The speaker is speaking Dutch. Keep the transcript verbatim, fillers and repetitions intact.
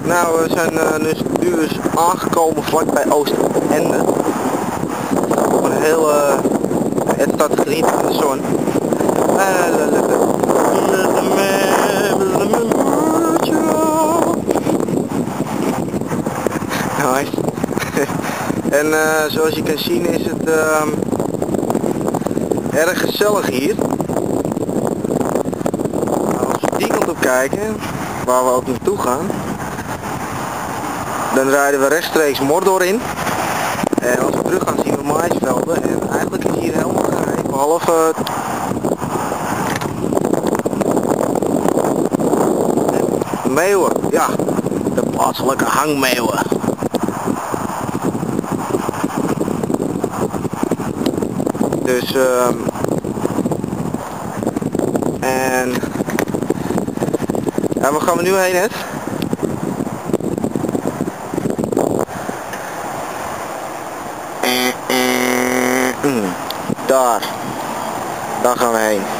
Nou, we zijn uh, dus, nu dus aangekomen vlakbij Oostende. Op een hele... Het staat te genieten van de zon. Nice. En uh, zoals je kan zien is het uh, erg gezellig hier. Als we die kant op kijken, waar we ook naartoe gaan, dan rijden we rechtstreeks Mordor in. En als we terug gaan zien we maisvelden. En eigenlijk is hier helemaal geen behalve meeuwen. Ja, de plaatselijke hangmeeuwen. Dus uh, en ja, waar gaan we nu heen, het? Daar, daar gaan we heen.